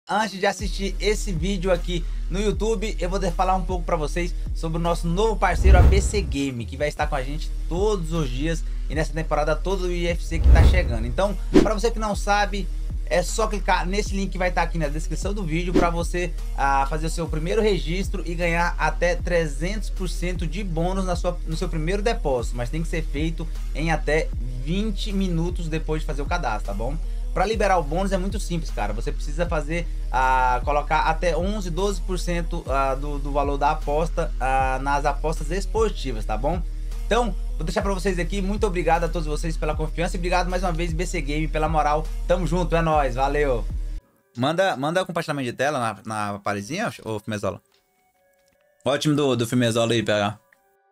antes de assistir esse vídeo aqui no YouTube, eu vou falar um pouco para vocês sobre o nosso novo parceiro, a BC Game, que vai estar com a gente todos os dias e nessa temporada todo o UFC que tá chegando. Então, para você que não sabe, é só clicar nesse link que vai estar aqui na descrição do vídeo para você fazer o seu primeiro registro e ganhar até 300% de bônus no seu primeiro depósito, mas tem que ser feito em até 20 minutos depois de fazer o cadastro, tá bom? Para liberar o bônus é muito simples, cara. Você precisa fazer, colocar até 11, 12% do valor da aposta nas apostas esportivas, tá bom? Então, vou deixar para vocês aqui. Muito obrigado a todos vocês pela confiança e obrigado mais uma vez, BC Game, pela moral. Tamo junto, é nóis, valeu. Manda compartilhamento de tela na parezinha, ô Fimezola. Olha o time do Fimezola aí, PH.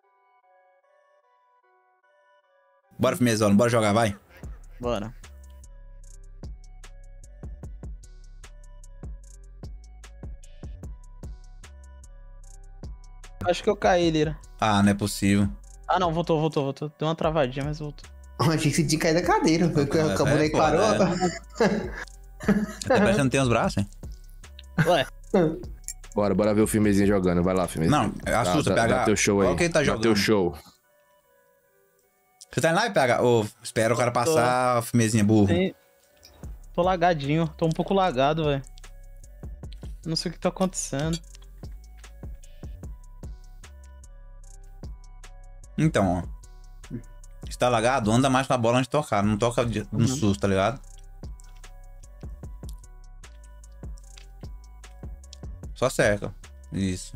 Bora, Fimezola, bora jogar, vai. Bora. Acho que eu caí, Lira. Ah, não é possível. Ah, não, voltou. Deu uma travadinha, mas voltou. Eu achei que você tinha caído da cadeira. Foi que o boneco parou. Até parece que não tem os braços, hein? Ué. Bora ver o filmezinho jogando. Vai lá, filmezinho. Não, assusta, PH. Dá teu show aí. Olha quem tá jogando. Dá teu show. Você tá em live, PH? Ô, espera o cara passar, filmezinho burro. Sim. Tô lagadinho. Tô um pouco lagado, velho. Não sei o que tá acontecendo. Então, ó. Se tá lagado, anda mais com a bola antes de tocar. Não toca no susto, tá ligado? Só cerca. Isso.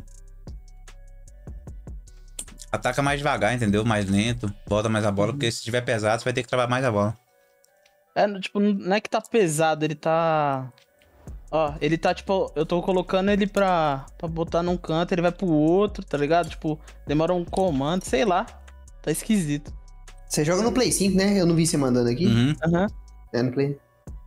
Ataca mais devagar, entendeu? Mais lento. Bota mais a bola, porque se tiver pesado, você vai ter que trabalhar mais a bola. É, tipo, não é que tá pesado, ele tá... Ó, ele tá, tipo, eu tô colocando ele pra botar num canto, ele vai pro outro, tá ligado? Tipo, demora um comando, sei lá. Tá esquisito. Você joga no Play 5, né? Eu não vi você mandando aqui. Uhum. É no Play.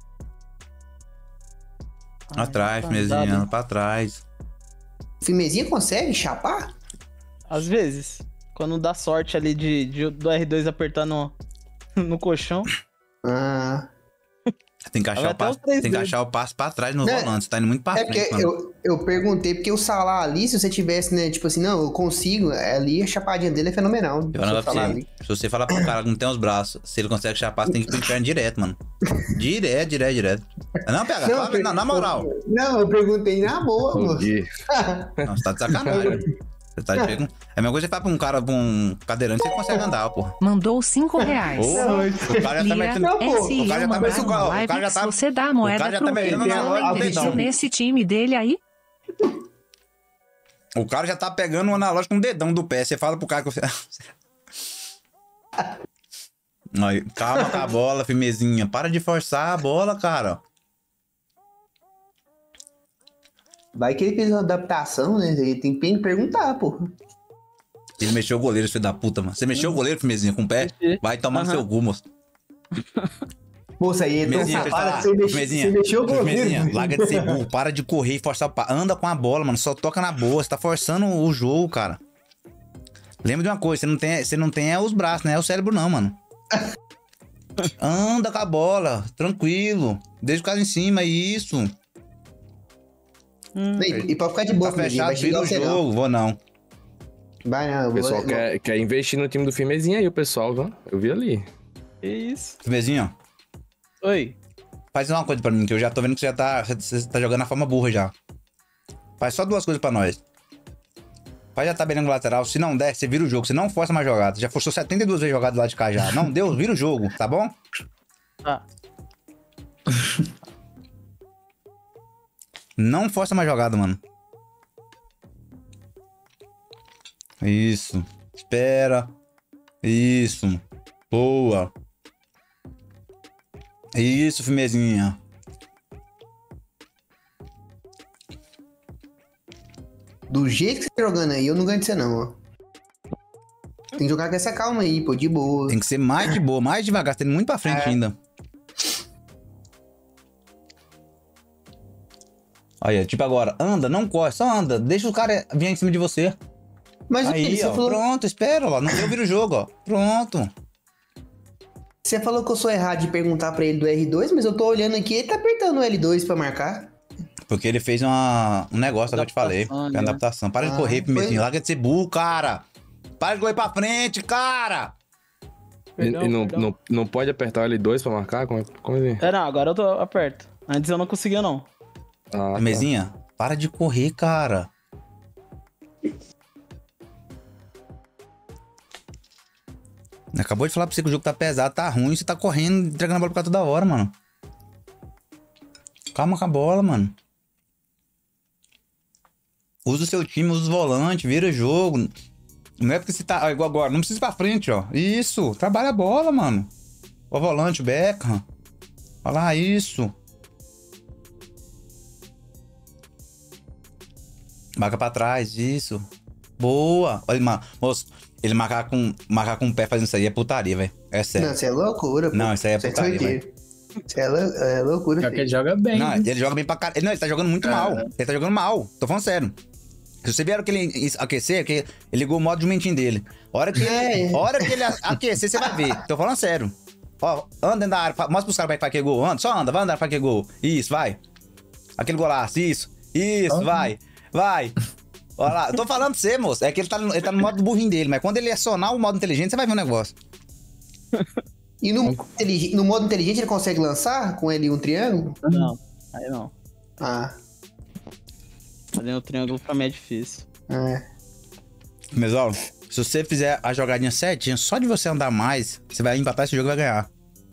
Atrás, Fimezinho, anda pra trás. Fimezinha consegue chapar? Às vezes. Quando dá sorte ali do R2 apertar no colchão. Ah... Tem que achar o passo pra trás no volante. Você tá indo muito pra frente, porque eu perguntei, porque o Salah ali, se você tivesse, né, tipo assim, não, eu consigo, ali a chapadinha dele é fenomenal. Se você falar pro cara que não tem os braços, se ele consegue chapar, você tem que ir pro inferno direto, mano. Direto. Não, PH, não, na moral. Não, eu perguntei na boa, mano. Não, você tá de sacanagem. Você tá de... É a mesma coisa que você fala pra um cara, pra um cadeirante, você consegue andar, pô. Mandou R$5. O cara já tá metendo... O cara já tá metendo... O cara já tá... Você dá a moeda o cara já tá metendo na loja nesse time dele aí? O cara já tá pegando o analógico com o dedão do pé. Você fala pro cara que você... Aí, calma com a bola, firmezinha. Para de forçar a bola, cara. Vai que ele fez uma adaptação, né? Ele tem que perguntar, pô. Ele mexeu o goleiro, filho da puta, mano. Você mexeu o goleiro, firmezinha, com o pé? Vai tomar no seu cu, moço. Moça, aí é tão safada que você mexeu o goleiro. Larga de ser burro, para de correr e forçar o pá. Anda com a bola, mano. Só toca na boa. Você tá forçando o jogo, cara. Lembra de uma coisa, você não tem os braços, né? É o cérebro, não, mano. Anda com a bola, tranquilo. Deixa o cara em cima, isso. E pra ficar de boa, tá fechado, vira o jogo, não. Vou não. Vai não, o pessoal quer investir no time do Firmezinho aí, o pessoal, viu? Eu vi ali. Que isso? Firmezinho. Oi. Faz uma coisa pra mim, que eu já tô vendo que você tá jogando a forma burra já. Faz só duas coisas pra nós. Faz a tabelinha lateral, se não der, você vira o jogo, você não força mais jogada. Já forçou 72 vezes jogado lá de cá já. Não deu, vira o jogo, tá bom? Tá. Não força mais jogada, mano. Isso. Espera. Isso. Boa. Isso, firmezinha. Do jeito que você tá jogando aí, eu não ganho de você não, ó. Tem que jogar com essa calma aí, pô, de boa. Tem que ser mais de boa, mais devagar. Você tá indo muito pra frente ainda. Olha, tipo agora, anda, não corre, só anda. Deixa o cara vir em cima de você. Mas aí, ó, falou... pronto, espera, ó. Não deu, vira o jogo, ó. Pronto. Você falou que eu sou errado de perguntar pra ele do R2, mas eu tô olhando aqui, ele tá apertando o L2 pra marcar. Porque ele fez um negócio que eu te falei. Adaptação, Tem né? adaptação. Para de correr, Pimezinho. Larga de ser burro, cara. Para de correr pra frente, cara. E não pode apertar o L2 pra marcar? Como assim? É, não, agora eu tô aperto. Antes eu não conseguia, não. Ah, tá. Pimezinha, para de correr, cara. Acabou de falar pra você que o jogo tá pesado, tá ruim. Você tá correndo, entregando a bola pra cá toda hora, mano. Calma com a bola, mano. Usa o seu time, usa os volantes, vira jogo. Não é porque você tá igual agora. Não precisa ir pra frente, ó. Isso. Trabalha a bola, mano. O volante, o Beckham. Olha lá, isso. Marca pra trás, isso. Boa. Olha, moço, ele marcar com o pé fazendo isso aí é putaria, velho. É sério. Não, isso é loucura, pô. Não, isso aí é Isso putaria, doideira. Isso é loucura, Pior que ele filho. joga bem. Não, né? ele joga bem pra caralho. Não, ele tá jogando muito mal. Ele tá jogando mal. Tô falando sério. Se você vier que ele aquecer, que ele ligou o modo jumentinho dele. Hora que ele aquecer, você vai ver. Tô falando sério. Ó, anda dentro da área. Mostra pros caras como é que faz aquele gol. Anda, só anda, vai andar pra aquele gol. Isso, vai. Aquele golaço, isso. Isso, vai. Vai. Olha lá. Eu tô falando pra você, moço. É que ele tá no modo burrinho dele, mas quando ele acionar o modo inteligente, você vai ver o negócio. E no modo inteligente ele consegue lançar com ele um triângulo? Não, aí não. Ah, Fazer um triângulo pra mim é difícil. é. Mas, ó, se você fizer a jogadinha certinha, só de você andar mais, você vai empatar esse jogo e vai ganhar.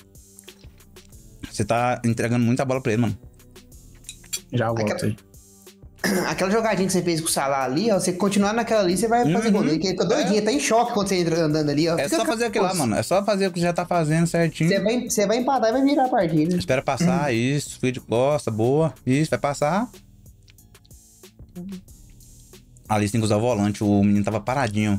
Você tá entregando muita bola pra ele, mano. Já volto aí. Aquela jogadinha que você fez com o Salah ali, ó, você continuar naquela ali, você vai fazer gol. Ele fica doidinho, tá em choque quando você entra andando ali, ó. É Fica só fazer aquilo lá, mano. É só fazer o que já tá fazendo certinho. Você vai empatar e vai virar a partida. Espera passar, isso. Fica de costa, boa. Isso, vai passar. Ali você tem que usar o volante. O menino tava paradinho.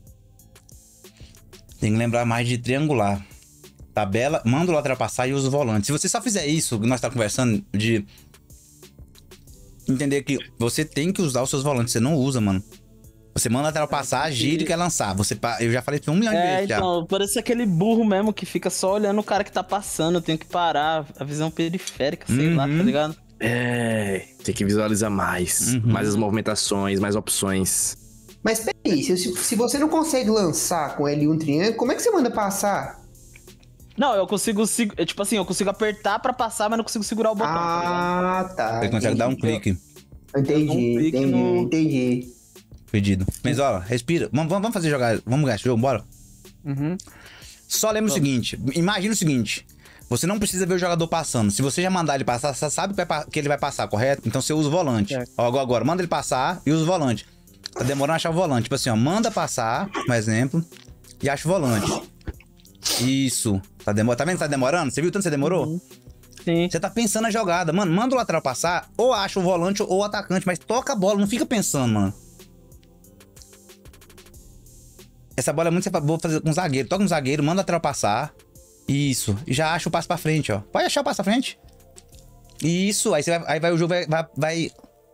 Tem que lembrar mais de triangular. Tabela, manda o lateral passar e usa o volante. Se você só fizer isso, que nós tá conversando, de entender que você tem que usar os seus volantes, você não usa, mano. Você manda o lateral passar, gira e quer lançar. Eu já falei isso 1 milhão de vezes já. Então, parece aquele burro mesmo que fica só olhando o cara que tá passando. Eu tenho que parar, a visão periférica, sei lá, tá ligado? É, tem que visualizar mais. Mais as movimentações, mais opções. Mas peraí, se você não consegue lançar com ele um triângulo, como é que você manda passar? Não, eu consigo, tipo assim, eu consigo apertar pra passar, mas não consigo segurar o botão, tá ligado? Ah, tá. Você consegue dar um clique. Entendi. Pedido. Mas ó, respira. Vamos fazer jogar. Vamos ganhar esse jogo, bora? Uhum. Só lembra o seguinte. Imagina o seguinte. Você não precisa ver o jogador passando. Se você já mandar ele passar, você sabe que ele vai passar, correto? Então você usa o volante. Ó, agora, manda ele passar e usa o volante. Tá demorando a achar o volante. Tipo assim, ó, manda passar, por exemplo, e acha o volante. Isso. Tá vendo que tá demorando? Você viu tanto que você demorou? Sim. Você tá pensando na jogada. Mano, manda o lateral passar, ou acha o volante ou o atacante, mas toca a bola, não fica pensando, mano. Essa bola é muito vou fazer com o zagueiro. Toca no zagueiro, manda o lateral passar. Isso. E já acha o passo pra frente, ó. Pode achar o passo pra frente. Isso. Aí o jogo vai...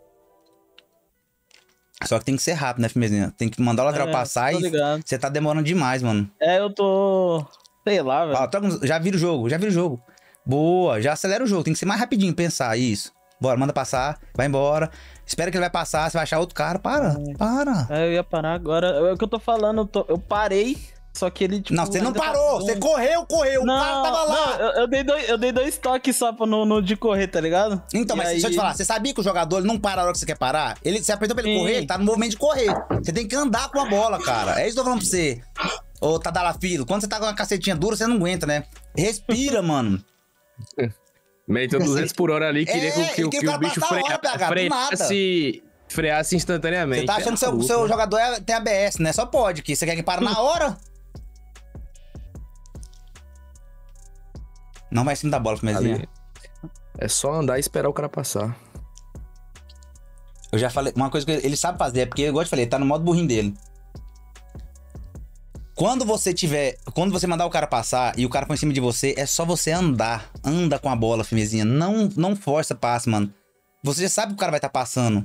Só que tem que ser rápido, né, firmezinha? Tem que mandar o lateral passar e você tá demorando demais, mano. Eu tô... Sei lá, velho. Ó, já vira o jogo. Boa, já acelera o jogo. Tem que ser mais rapidinho, pensar. Isso. Bora, manda passar, vai embora. Espera que ele vai passar, você vai achar outro cara. Para. Eu ia parar agora. É o que eu tô falando, eu parei, só que ele, tipo... Não, você não parou, você correu. O cara tava lá. Não, eu dei 2 toques só no de correr, tá ligado? Então, mas deixa eu te falar, você sabia que o jogador ele não para a hora que você quer parar? Você apertou pra ele correr, ele tá no movimento de correr. Você tem que andar com a bola, cara. É isso que eu tô falando pra você. Ô, Tadalafilo, quando você tá com uma cacetinha dura, você não aguenta, né? Respira, mano. Meteu 200 por hora ali, queria que o bicho freasse instantaneamente. Você tá achando que o seu jogador tem ABS, né? Só pode, que você quer que para na hora. Não vai em cima da bola, firmezinha. É só andar e esperar o cara passar. Eu já falei, uma coisa que ele sabe fazer, é porque, igual eu te falei, ele tá no modo burrinho dele. Quando você mandar o cara passar e o cara for em cima de você, é só você andar. Anda com a bola, firmezinha. Não força passe, mano. Você já sabe que o cara vai estar passando.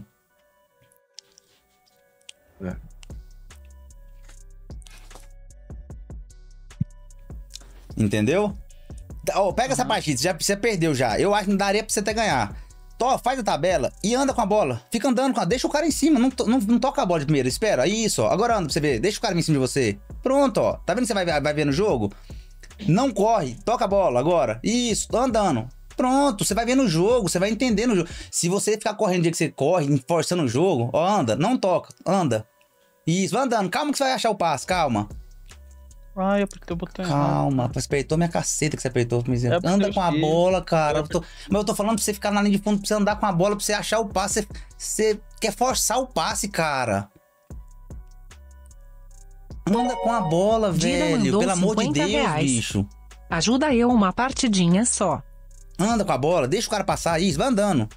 Entendeu? Pega essa partida, você perdeu já. Eu acho que não daria pra você até ganhar. faz a tabela e anda com a bola. Fica andando com a... Deixa o cara em cima, não toca a bola de primeiro, espera. Isso, ó. Agora anda pra você ver. Deixa o cara em cima de você. Pronto, ó. Tá vendo que você vai ver no jogo? Não corre, toca a bola agora. Isso, andando. Pronto, você vai ver no jogo, você vai entender no jogo. Se você ficar correndo o dia que você corre, forçando o jogo, ó, anda, não toca, anda. Isso, vai andando, calma que você vai achar o passe, calma. Ai, eu apertei o botão. Calma, você apertou minha caceta que você apertou. Anda com a bola, cara. Mas eu tô falando pra você ficar na linha de fundo, pra você andar com a bola, pra você achar o passe. Você quer forçar o passe, cara. Anda com a bola, velho. Pelo amor de Deus, bicho. Ajuda eu uma partidinha só. Anda com a bola, deixa o cara passar. Isso, vai andando.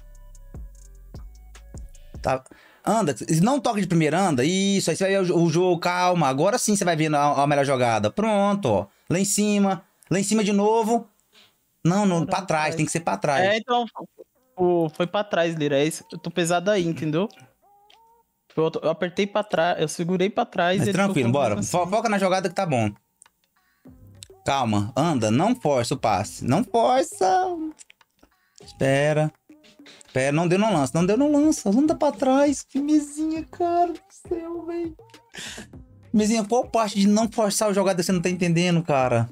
Tá. Anda, não toca de primeira, anda. Isso, aí você vai ver o jogo, calma. Agora sim você vai ver a melhor jogada. Pronto, ó. Lá em cima de novo. Não, pra trás, tem que ser pra trás. É, então, foi pra trás, Lira. É isso. Eu tô pesado aí, entendeu? Eu apertei pra trás, eu segurei pra trás. Mas tranquilo, bora. Assim. Foca na jogada que tá bom. Calma, anda, não força o passe. Não força. Espera, não deu no lance, anda pra trás. Que mesinha, cara do céu, velho. Mesinha, qual parte de não forçar a jogada você não tá entendendo, cara?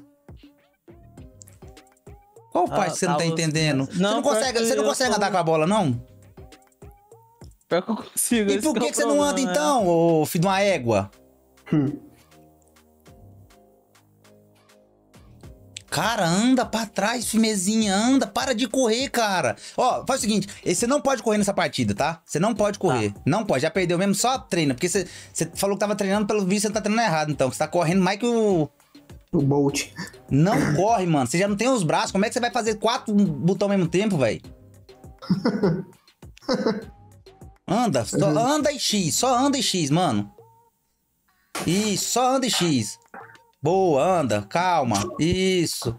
Qual parte você não tá entendendo? Não, você não consegue andar com a bola, não? Pior que eu consigo. E por que você não anda então, ô filho de uma égua? Cara, anda pra trás, firmezinha, anda, para de correr, cara. Ó, faz o seguinte, você não pode correr nessa partida, tá? Você não pode correr, não pode, já perdeu mesmo, só treina. Porque você falou que tava treinando, pelo visto você tá treinando errado, então. Você tá correndo mais que o Bolt. Não corre, mano, você já não tem os braços, como é que você vai fazer 4 botões ao mesmo tempo, velho? Anda, anda e X, só anda e X, mano. Isso, só anda e X. Boa, anda, calma. Isso.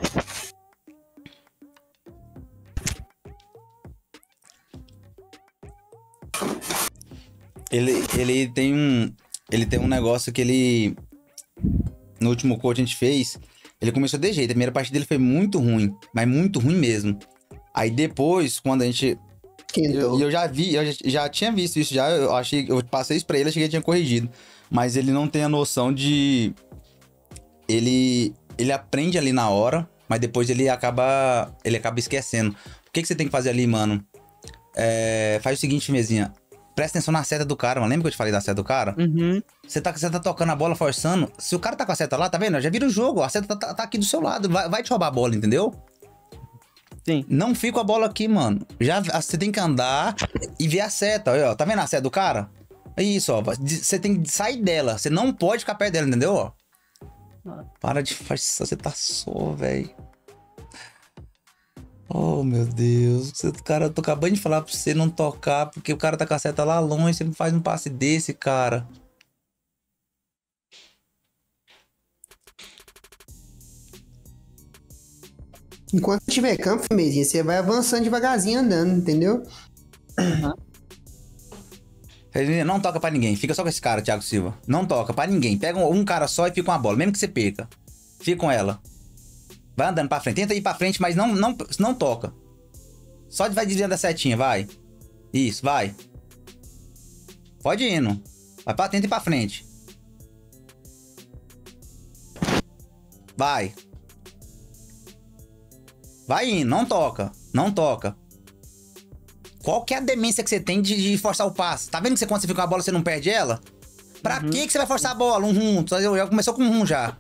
Ele tem um negócio que ele... No último coach a gente fez, ele começou de jeito. A primeira partida dele foi muito ruim, mas muito ruim mesmo. Aí depois, quando a gente... Eu já tinha visto isso já, eu passei isso pra ele, achei que ele tinha corrigido. Mas ele não tem a noção de... Ele aprende ali na hora, mas depois ele acaba esquecendo. O que você tem que fazer ali, mano? Faz o seguinte, mesinha. Presta atenção na seta do cara, mano. Lembra que eu te falei da seta do cara? Uhum. Você tá tocando a bola, forçando. Se o cara tá com a seta lá, tá vendo? Já vira o jogo, a seta tá aqui do seu lado. Vai te roubar a bola, entendeu? Sim. Não fica a bola aqui, mano. Você tem que andar e ver a seta. Olha, ó. Tá vendo a seta do cara? É isso, ó. Você tem que sair dela. Você não pode ficar perto dela, entendeu? Ó. Para de fazer, você tá só, velho. Oh, meu Deus. Cara, eu tô acabando de falar pra você não tocar, porque o cara tá com a seta lá longe, você faz um passe desse, cara. Enquanto tiver campo, firmezinha, você vai avançando devagarzinho andando, entendeu? Não toca pra ninguém, fica só com esse cara, Thiago Silva. Não toca pra ninguém, pega um cara só e fica com a bola, mesmo que você perca. Fica com ela. Vai andando pra frente, tenta ir pra frente, mas não toca. Só vai desviando a setinha, vai. Isso, vai. Pode ir indo. Vai pra tenta ir pra frente. Vai. Vai indo, não toca. Não toca. Qual que é a demência que você tem de forçar o passe? Tá vendo que quando você fica com a bola, você não perde ela? Pra que você vai forçar a bola? Já começou com um já.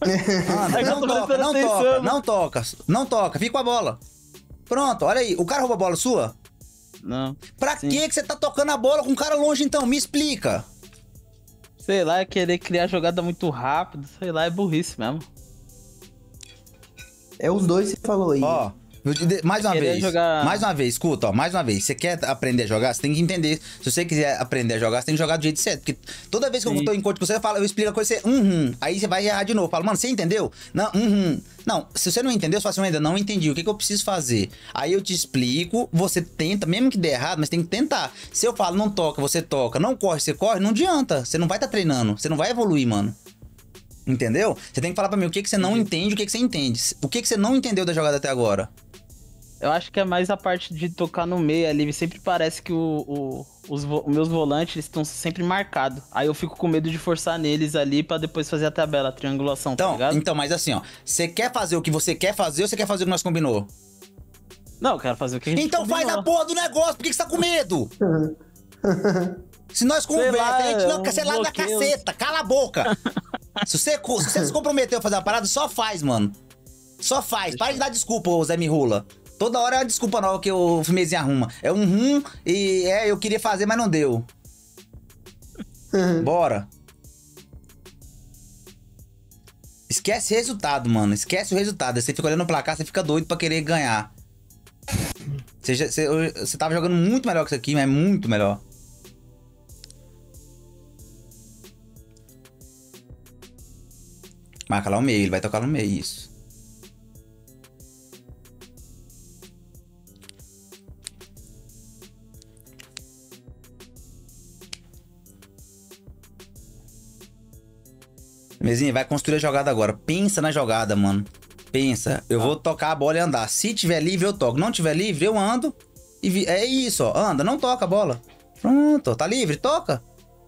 Anda, não toca. Fica com a bola. Pronto, olha aí. O cara rouba a bola sua? Não. Pra que você tá tocando a bola com o cara longe, então? Me explica. Sei lá, é querer criar jogada muito rápido. Sei lá, é burrice mesmo. É os dois que você falou aí. Ó, mais uma vez, escuta, ó, mais uma vez. Você quer aprender a jogar, você tem que entender. Se você quiser aprender a jogar, você tem que jogar do jeito certo. Porque toda vez que eu tô em coach com você, eu explico a coisa, você, aí você vai errar de novo. Eu falo, mano, você entendeu? Não, Não, se você não entendeu, você fala assim, eu ainda não entendi. O que eu preciso fazer? Aí eu te explico, você tenta, mesmo que dê errado, mas tem que tentar. Se eu falo, não toca, você toca, não corre, você corre, não adianta. Você não vai estar treinando, você não vai evoluir, mano. Entendeu? Você tem que falar pra mim o que você não entende, o que você entende. O que você não entendeu da jogada até agora? Eu acho que é mais a parte de tocar no meio ali. Sempre parece que os meus volantes estão sempre marcados. Aí eu fico com medo de forçar neles ali pra depois fazer a tabela, a triangulação, tá ligado? Então, mas assim, ó. Você quer fazer o que você quer fazer ou você quer fazer o que nós combinou? Não, eu quero fazer o que a gente Então combinou. faz a porra do negócio, por que você tá com medo? Se nós Sei conversa, lá, a gente não um quer ser lá da bloqueio. caceta, cala a boca. se você se comprometeu a fazer uma parada, só faz, mano. Só faz. Para de dar desculpa, ô Zé Mirula. Toda hora é uma desculpa nova que o Firmezinho arruma. É um e eu queria fazer, mas não deu. Bora. Esquece o resultado, mano. Esquece o resultado. Você fica olhando o placar, você fica doido pra querer ganhar. Você tava jogando muito melhor que isso aqui, mas muito melhor. Marca lá o meio, ele vai tocar no meio, isso. Mezinho, vai construir a jogada agora. Pensa na jogada, mano. Pensa. Eu vou tocar a bola e andar. Se tiver livre, eu toco. Não tiver livre, eu ando. É isso, ó. Anda, não toca a bola. Pronto, tá livre? Toca.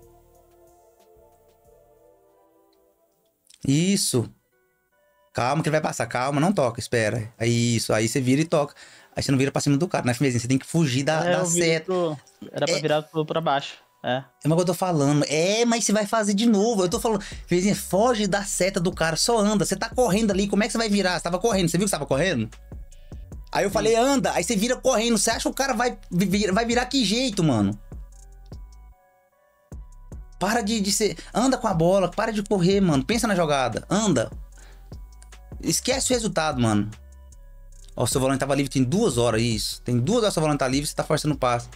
Isso. Calma que ele vai passar. Calma, não toca, espera. É isso. Aí você vira e toca. Aí você não vira pra cima do cara, né, Firmezinho? Você tem que fugir da seta. Era pra virar pra baixo. É o que eu tô falando. Mas você vai fazer de novo. Eu tô falando, Firmezinho, foge da seta do cara, só anda. Você tá correndo ali, como é que você vai virar? Você tava correndo, você viu que você tava correndo? Aí eu falei, anda. Aí você vira correndo. Você acha que o cara vai virar que jeito, mano? Para de ser... Anda com a bola, para de correr, mano. Pensa na jogada, anda. Esquece o resultado, mano. Ó, o seu volante tava livre tem 2 horas, isso. Tem 2 horas que o seu volante tá livre, você tá forçando o passe.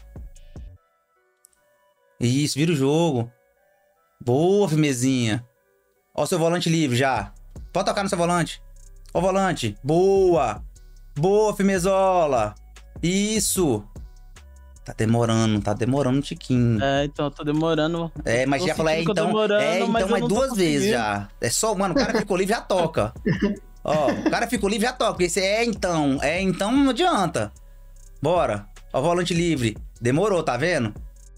Isso, vira o jogo. Boa, Firmezinha. Ó o seu volante livre já. Pode tocar no seu volante. Ó o volante. Boa. Boa, Firmezola. Isso. Tá demorando um tiquinho. Então eu tô demorando. Mas já falei, então mais 2 vezes já. É só, mano, o cara ficou livre, já toca. Ó, o cara ficou livre, já toca. Porque você então não adianta. Bora. Ó o volante livre. Demorou, tá vendo?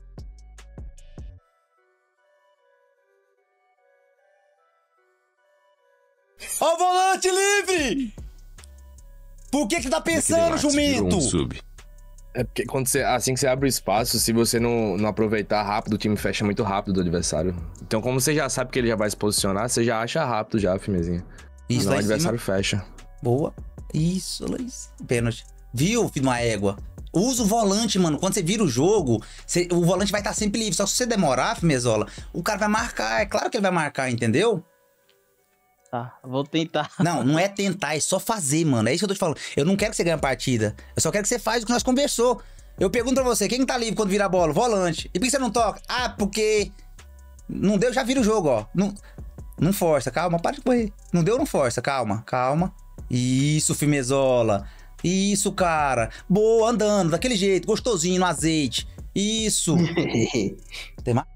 Ó o volante livre! Por que tá pensando, jumento? É porque assim que você abre o espaço, se você não aproveitar rápido, o time fecha muito rápido do adversário. Então, como você já sabe que ele já vai se posicionar, você já acha rápido já, Firmezinho. Isso, o adversário fecha. Boa. Isso, Luiz. Pênalti. Viu, filho de uma égua? Usa o volante, mano. Quando você vira o jogo, o volante vai estar sempre livre. Só se você demorar, Firmezola, o cara vai marcar. É claro que ele vai marcar, entendeu? Tá, vou tentar. Não é tentar, é só fazer, mano. É isso que eu tô te falando. Eu não quero que você ganhe a partida. Eu só quero que você faça o que nós conversou. Eu pergunto pra você, quem tá livre quando vira a bola? Volante. E por que você não toca? Ah, porque... Não deu, já vira o jogo, ó. Não força, calma, para de correr. Não deu, não força, calma. Isso, Firmezola. Isso, cara. Boa, andando, daquele jeito, gostosinho, no azeite. Isso. Tem mais?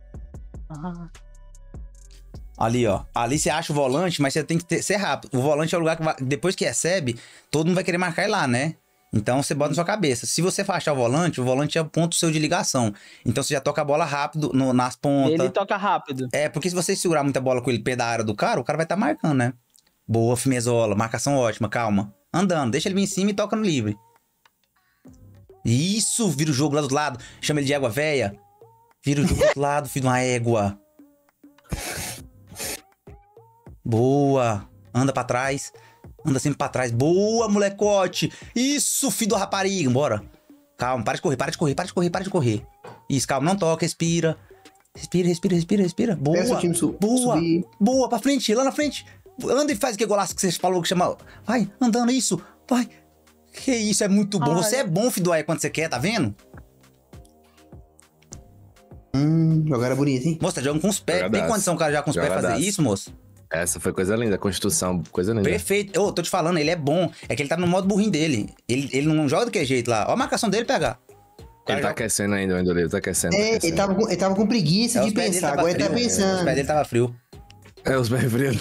Ali, ó. Ali você acha o volante, mas você tem que ser rápido. O volante é o lugar que, depois que recebe, todo mundo vai querer marcar ele lá, né? Então você bota na sua cabeça. Se você for achar o volante é o ponto seu de ligação. Então você já toca a bola rápido nas pontas. Ele toca rápido. Porque se você segurar muita bola com ele perto da área do cara, o cara vai estar marcando, né? Boa, Firmezola. Marcação ótima, calma. Andando, deixa ele vir em cima e toca no livre. Isso, vira o jogo lá do lado. Chama ele de égua véia. Vira o jogo do outro lado, filho de uma égua. Boa. Anda pra trás. Anda sempre pra trás. Boa, molecote. Isso, filho do rapariga. Bora. Calma, para de correr. Isso, calma, não toca, respira. Respira. Boa. Boa, pra frente, lá na frente. Anda e faz aquele golaço que você falou que chama. Vai, andando, isso. Vai. Que isso, é muito bom. Você é bom, filho do Aé, quando você quer, tá vendo? Jogada bonita, hein? Moça, tá jogando com os pés. Tem condição o cara já com os pés fazer isso, moço? Essa foi coisa linda, Constituição, coisa linda. Perfeito. Eu tô te falando, ele é bom. É que ele tá no modo burrinho dele. Ele não joga daquele jeito lá. Ó a marcação dele pegar. Ele tá aquecendo ainda, ele tá aquecendo. Ele tava com preguiça de pensar, agora ele tá pensando. Os pés dele tava frio. É, os pés frios.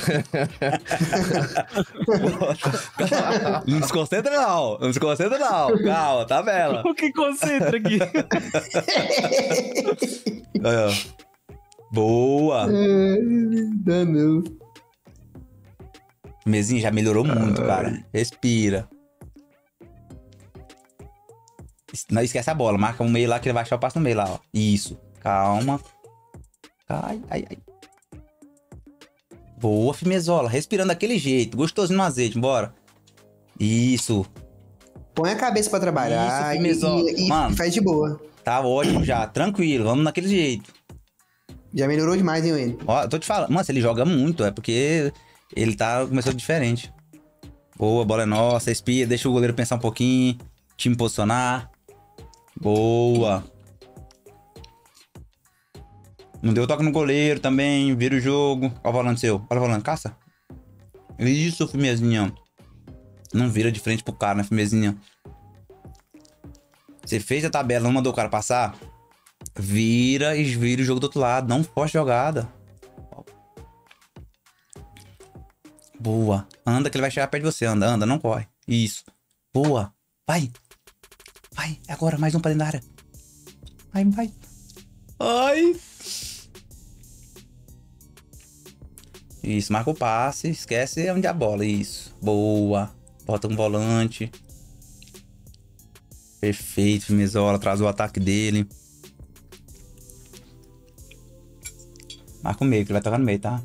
Não desconcentra não. Não desconcentra não. Calma, tabela. O que concentra aqui? Aí, ó. Boa. Não, não. Mesinho já melhorou muito, cara. Respira. Não esquece a bola. Marca um meio lá que ele vai achar o passo no meio lá, ó. Isso. Calma. Ai, ai, ai. Boa, Fimezola. Respirando daquele jeito. Gostosinho no azeite, bora. Isso. Põe a cabeça pra trabalhar Isso, Fimezola. e Mano, faz de boa. tá ótimo já. Tranquilo. Vamos naquele jeito. Já melhorou demais, hein, Wendel? Ó, eu tô te falando. Mano, se ele joga muito, é porque ele começou diferente. Boa, bola é nossa. Respira. Deixa o goleiro pensar um pouquinho. Time posicionar. Boa. Não deu toque no goleiro também. Vira o jogo. Olha o volante seu. Olha o volante. Caça. Isso, Fimezinho. Não vira de frente pro cara, né, Fimezinho? Você fez a tabela, não mandou o cara passar? Vira e vira o jogo do outro lado. Não force jogada. Boa. Anda que ele vai chegar perto de você. Anda, anda. Não corre. Isso. Boa. Vai. Vai. É agora. Mais um pra dentro da área. Vai, vai. Ai. Isso, marca o passe, esquece onde é a bola, isso. Boa. Bota um volante. Perfeito, Fimezola, atrasou o ataque dele. Marca o meio, que ele vai tocar no meio, tá?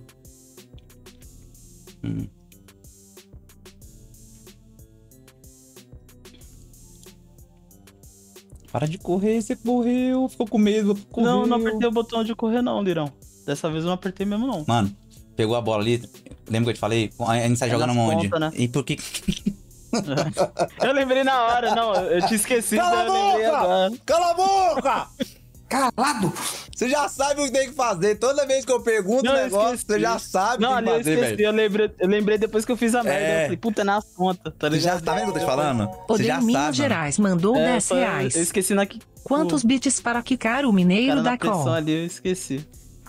Para de correr, você correu, ficou com medo, correu. Não, não apertei o botão de correr não, Lirão. Dessa vez eu não apertei mesmo não. Mano, pegou a bola ali, lembra que eu te falei? A gente sai jogando nas onde? pontas, né? E por que... Eu lembrei na hora, não, eu tinha esquecido, Cala eu lembrei a boca! agora. Cala a boca! Calado! Você já sabe o que tem que fazer. Toda vez que eu pergunto Não, o eu negócio, esqueci. você já sabe Não, o que ali tem eu que fazer, esqueci, velho. eu lembrei depois que eu fiz a merda. É. Eu falei, puta, é nas contas, tá Você ligado? já tá vendo o que eu tô te falando? Você já Odem Minas sabe, Gerais mandou 10 reais. Eu esqueci na que. Quantos bits para quicar o o mineiro cara da na pressão call? ali, eu esqueci.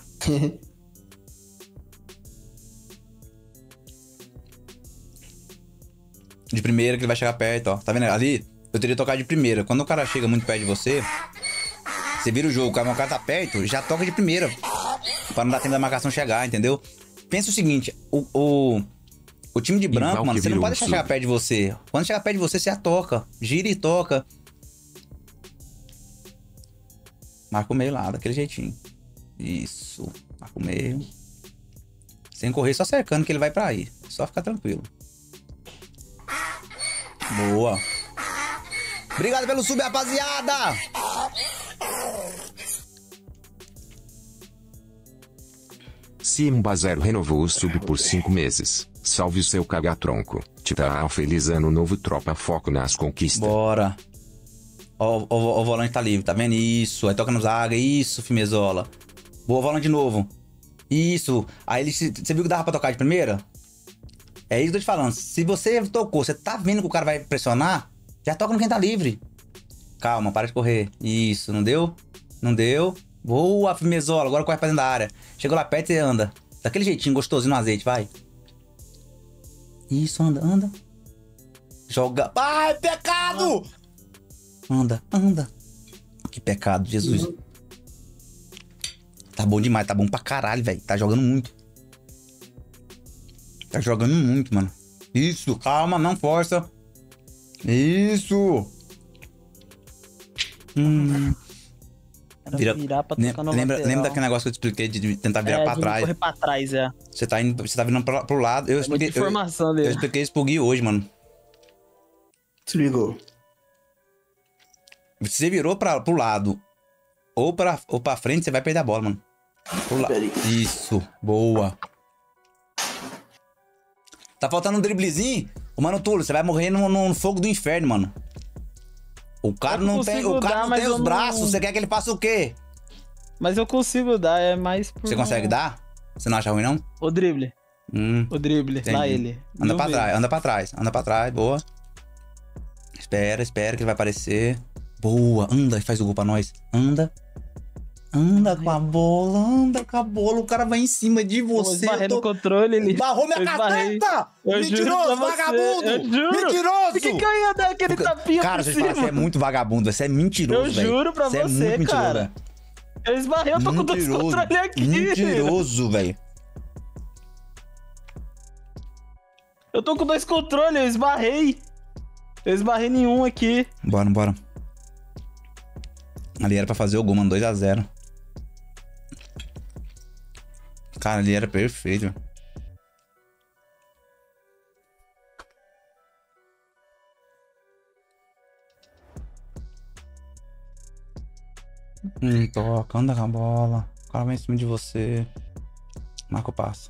De primeira que ele vai chegar perto, ó. Tá vendo? Ali, eu teria tocado de primeira. Quando o cara chega muito perto de você, você vira o jogo, o cara tá perto, já toca de primeira. Pra não dar tempo da marcação chegar, entendeu? Pensa o seguinte, o time de branco, Ival mano, que você não virou pode um deixar chegar sub. perto de você. Quando chegar perto de você, você já toca. Gira e toca. Marca o meio lá, daquele jeitinho. Isso. Marca o meio. Sem correr, só cercando que ele vai pra aí. Só ficar tranquilo. Boa. Obrigado pelo sub, rapaziada. Simba Zero renovou o sub por 5 meses. Salve o seu cagatronco. Tita, feliz ano novo, tropa, foco nas conquistas. Bora. Ó, o volante tá livre, tá vendo? Isso. Aí toca no zaga. Isso, Fimezola. Boa, volante de novo. Isso. Aí ele. Você viu que dava pra tocar de primeira? É isso que eu tô te falando. Se você tocou, você tá vendo que o cara vai pressionar, já toca no quem tá livre. Calma, para de correr. Isso, não deu? Não deu? Boa, Fimezola. Agora corre pra dentro da área. Chegou lá perto e anda. Daquele jeitinho gostosinho no azeite, vai. Isso, anda, anda. Joga. Ai, pecado! Anda, anda. Que pecado, Jesus. Tá bom demais, tá bom pra caralho, velho. Tá jogando muito. Tá jogando muito, mano. Isso, calma, não força. Isso. Era Vira- virar pra Lem- tocar no Lembra, lateral. lembra daquele negócio que eu te expliquei de tentar virar pra de trás? correr pra trás, é. Você tá virando pro lado. Eu É muita expliquei, informação eu dele. expliquei isso pro Gui hoje, mano. Desligou. Você virou pro lado ou pra frente, você vai perder a bola, mano. Peraí. Isso, boa. Tá faltando um driblezinho? Ô, mano, Túlio, você vai morrer no fogo do inferno, mano. O cara Eu não tem, consigo o cara dar, não mas tem eu os não- braços. Você quer que ele faça o quê? Mas eu consigo dar, é mais por... Você consegue dar? Você não acha ruim, não? O drible, Hum, lá ele. anda Mil pra vezes. trás, anda pra trás, anda pra trás, boa. Espera que ele vai aparecer. Boa, anda e faz o gol pra nós. Anda. Anda com a bola, anda com a bola. O cara vai em cima de Eu você. esbarrei no controle, ele... Barrou minha Eu esbarrei. caneta! Eu juro Mentiroso, pra você, vagabundo! eu juro. Mentiroso! Por que eu ia dar aquele tapinha Cara, por deixa eu te falar, você é cima? muito vagabundo, você é mentiroso, Eu velho. juro pra Você é você, muito mentiroso, cara. velho. Eu esbarrei, eu tô com dois Mentiroso. controles aqui. Mentiroso, velho. Eu tô com 2 controles, eu esbarrei. Eu esbarrei nenhum aqui. Bora, bora. Ali era pra fazer o gol, mano, 2x0. Cara, ali era perfeito. Toca, anda com a bola. O cara vai em cima de você. Marca o passo.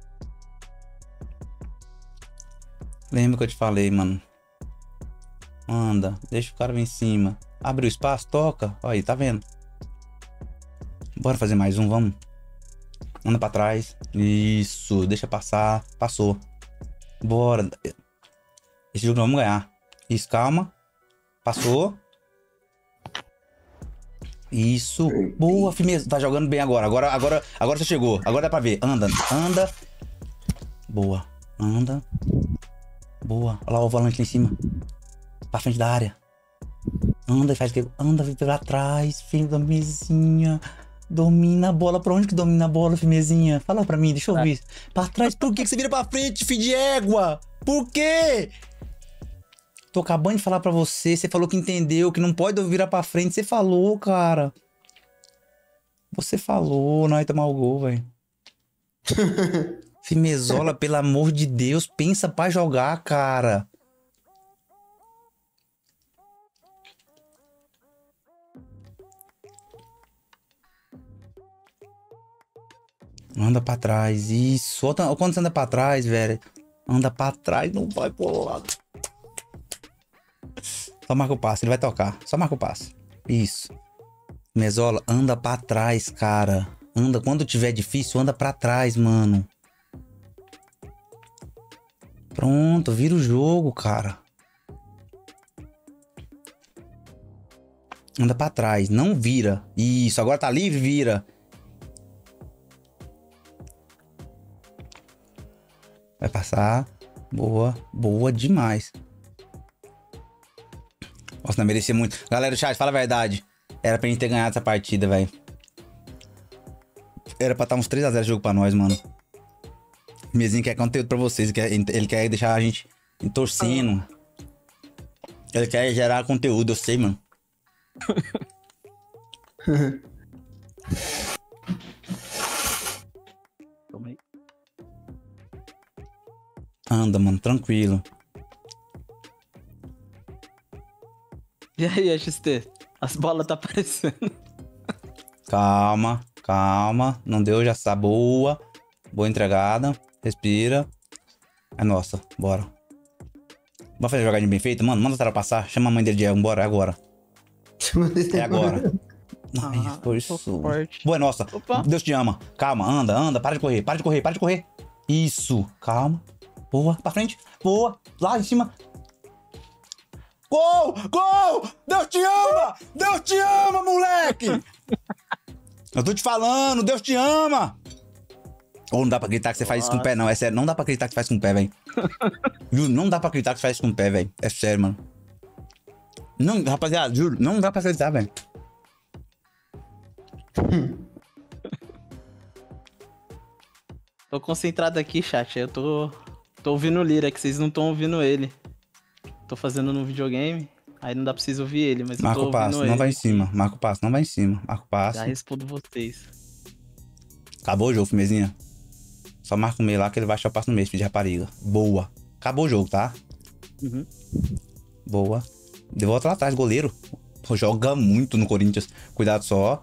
Lembra que eu te falei, mano? Anda, deixa o cara vir em cima. Abre o espaço, toca. Olha aí, tá vendo? Bora fazer mais um, vamos. Anda pra trás. Isso, deixa passar. Passou. Bora. Esse jogo nós vamos ganhar. Isso, calma. Passou. Isso. Boa, firmeza. Tá jogando bem agora. Agora você chegou. Agora dá pra ver. Anda, anda. Boa. Anda. Boa. Olha lá o volante lá em cima. Pra frente da área. Anda e faz o que? Anda, vem pra trás, filho da mesinha. Domina a bola. Pra onde que domina a bola, firmezinha? Fala pra mim, deixa eu ver. Pra trás. Por que você vira pra frente, filho de égua? Por quê? Tô acabando de falar pra você. Você falou que entendeu, que não pode virar pra frente. Você falou, cara. Você falou, nós tomar o gol, velho. Firmezola, pelo amor de Deus, pensa pra jogar, cara. Anda pra trás, isso. Olha quando você anda pra trás, velho. Anda pra trás, não vai pro lado. Só marca o passe, ele vai tocar. Só marca o passe. Isso. Mesola, anda pra trás, cara. Anda, quando tiver difícil, anda pra trás, mano. Pronto, vira o jogo, cara. Anda pra trás, não vira. Isso, agora tá livre, vira. Vai passar. Boa, boa demais. Nossa, não merecia muito. Galera do chat, fala a verdade. Era pra gente ter ganhado essa partida, velho. Era pra estar uns 3x0 jogo pra nós, mano. O Mezinho quer conteúdo pra vocês. Ele quer deixar a gente torcendo. Ele quer gerar conteúdo, eu sei, mano. Toma aí. Anda, mano, tranquilo. E aí, XT? As bolas tá aparecendo. Calma, calma. Não deu, já está boa. Boa entregada. Respira. É nossa, bora. Bora fazer jogadinha bem feita? Mano, manda o cara passar. Chama a mãe dele de El, bora, é agora. É agora. Ai, foi isso. Boa, é nossa. Opa. Deus te ama. Calma, anda, anda. Para de correr, para de correr, para de correr. Isso, calma. Boa, pra frente. Boa, lá em cima. Gol! Gol! Deus te ama! Deus te ama, moleque! Eu tô te falando, Deus te ama! Ou não dá pra acreditar que você faz isso com o pé, não. É sério, não dá pra acreditar que você faz com o pé, velho. Juro, não dá pra acreditar que você faz isso com o pé, velho. É sério, mano. Não, rapaziada, juro, não dá pra acreditar, velho. Tô concentrado aqui, chat. Eu tô ouvindo o Lira, que vocês não estão ouvindo ele. Tô fazendo no videogame, aí não dá pra vocês ouvir ele, mas Marca eu tô o passo, ouvindo não ele. vai em cima. Marca o passo, não vai em cima. Marca o passo. Já respondo vocês. Acabou o jogo, firmezinha. Só marca o meio lá que ele vai achar o passo no meio, filho de rapariga. Boa. Acabou o jogo, tá? Uhum. Boa. De volta lá atrás, goleiro. Pô, joga muito no Corinthians. Cuidado só.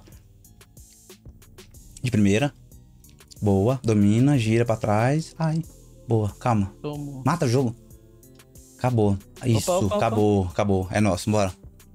De primeira. Boa. Domina, gira pra trás. Ai. Boa, calma. Tomou. Mata o jogo. Acabou. Isso, Opa. acabou, acabou. É nosso, bora.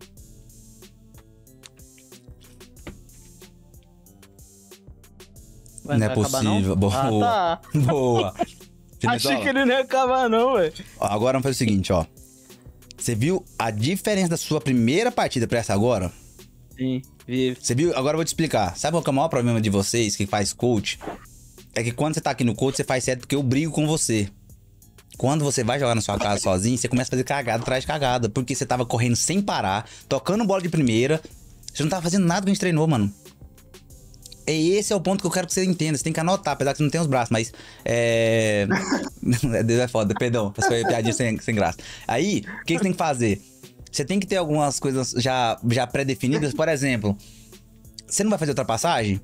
Vai, Não é vai acabar, possível. Boa. Ah, tá. Boa. Achei que ele não ia acabar, não, velho. Ó, agora vamos fazer o seguinte, ó. Você viu a diferença da sua primeira partida pra essa agora? Sim. Vive. Você viu? Agora eu vou te explicar. Sabe qual que é o maior problema de vocês que faz coach? É que quando você tá aqui no coach, você faz certo porque eu brigo com você. Quando você vai jogar na sua casa sozinho, você começa a fazer cagada atrás de cagada. Porque você tava correndo sem parar, tocando bola de primeira. Você não tava fazendo nada que a gente treinou, mano. E esse é o ponto que eu quero que você entenda. Você tem que anotar, apesar que você não tem os braços, mas... Deus é foda, perdão. Essa foi piadinha sem graça. Aí, o que você tem que fazer? Você tem que ter algumas coisas já pré-definidas. Por exemplo, você não vai fazer ultrapassagem?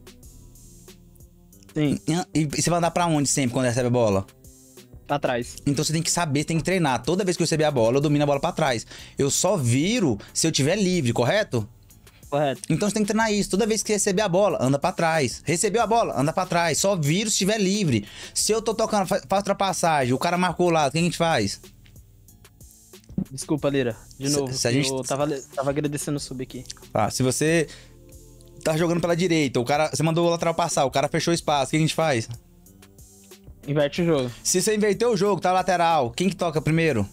Sim. E você vai andar pra onde sempre quando recebe a bola? Pra trás. Então você tem que saber, tem que treinar. Toda vez que eu receber a bola, eu domino a bola pra trás. Eu só viro se eu tiver livre, correto? Correto. Então você tem que treinar isso. Toda vez que receber a bola, anda pra trás. Recebeu a bola, anda pra trás. Só viro se estiver livre. Se eu tô tocando, faz ultrapassagem, o cara marcou o lado, o que a gente faz? Desculpa, Lira. De novo. Se a gente... Eu tava agradecendo o sub aqui. Ah, se você tá jogando pela direita, você mandou o lateral passar, o cara fechou o espaço, o que a gente faz? Inverte o jogo. Se você inverter o jogo, tá lateral, quem que toca primeiro?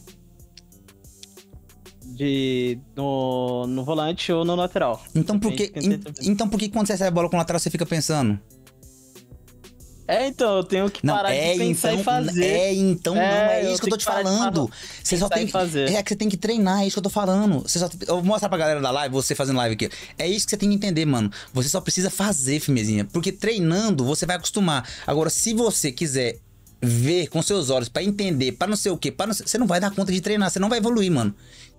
No volante ou no lateral. Então por que quando você recebe a bola com o lateral você fica pensando? Então, eu tenho que parar de pensar e fazer. É isso que eu tô te falando. Você só tem que fazer. É que você tem que treinar, é isso que eu tô falando. Eu vou mostrar pra galera da live, você fazendo live aqui. É isso que você tem que entender, mano. Você só precisa fazer, firmezinha. Porque treinando, você vai acostumar. Agora, se você quiser ver com seus olhos pra entender, pra não sei o quê, você não vai dar conta de treinar, você não vai evoluir, mano.